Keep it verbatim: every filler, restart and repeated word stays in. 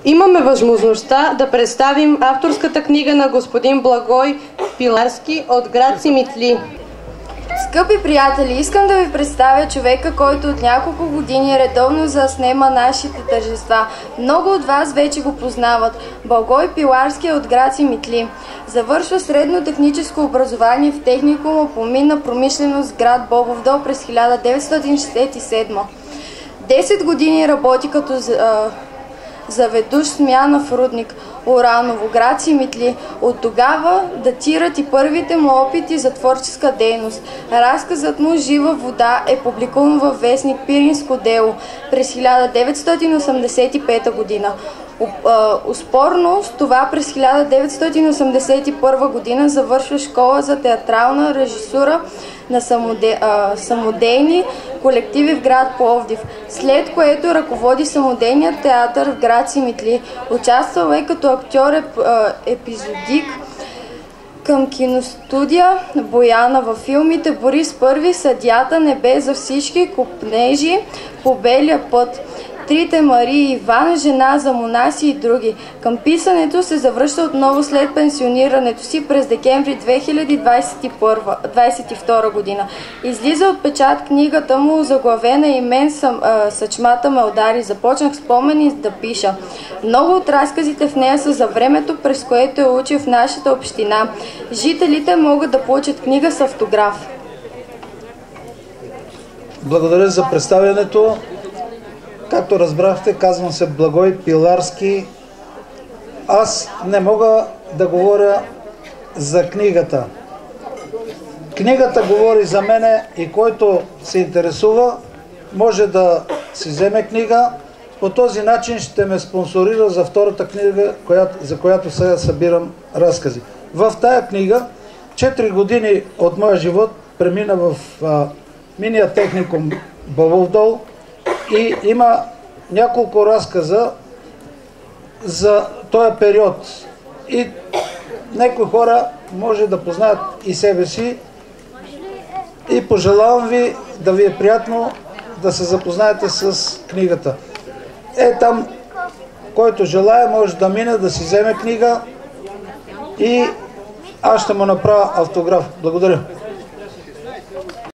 Имаме възможността да представим авторската книга на господин Благой Пиларски от град Симитли. Скъпи приятели, искам да ви представя човека, който от няколко години редовно заснема нашите тържества. Много от вас вече го познават. Благой Пиларски е от град Симитли. Завършва средно техническо образование в техникума по минна промишленост град Бобов дол през хиляда деветстотин шестдесет и седма. Десет години работи като заведущ смяна в рудник Ураново, град Симитли. От тогава датират и първите му опити за творческа дейност. Разказът му "Жива вода" е публикуван във вестник "Пиринско дело" през хиляда деветстотин осемдесет и пета година. Успорно с това през хиляда деветстотин осемдесет и първа година завършва школа за театрална режисура на самоде, а, самодейни колективи в град Пловдив, след което ръководи самодейният театър в град Симитли. Участвал е като актьор еп, а, епизодик към киностудия Бояна във филмите "Борис Първи", "Съдията", "Небе за всички", "Копнежи", "По белия път", "Трите Марии", "Иван", "Жена за монаси" и други. Към писането се завръща отново след пенсионирането си през декември две хиляди двадесет и втора година. Излиза от печат книгата му, заглавена "И мен съм, а, съчмата ме удари. Започнах спомени да пиша". Много от разказите в нея са за времето, през което е учил в нашата община. Жителите могат да получат книга с автограф. Благодаря за представянето. Както разбрахте, казвам се Благой Пиларски. Аз не мога да говоря за книгата. Книгата говори за мене и който се интересува, може да си вземе книга. По този начин ще ме спонсорира за втората книга, за която сега събирам разкази. В тая книга четири години от моя живот премина в а, миния техникум Бобов дол. И има няколко разказа за този период. И някои хора може да познаят и себе си. И пожелавам ви да ви е приятно да се запознаете с книгата. Е, там, който желая, може да мине, да си вземе книга и аз ще му направя автограф. Благодаря.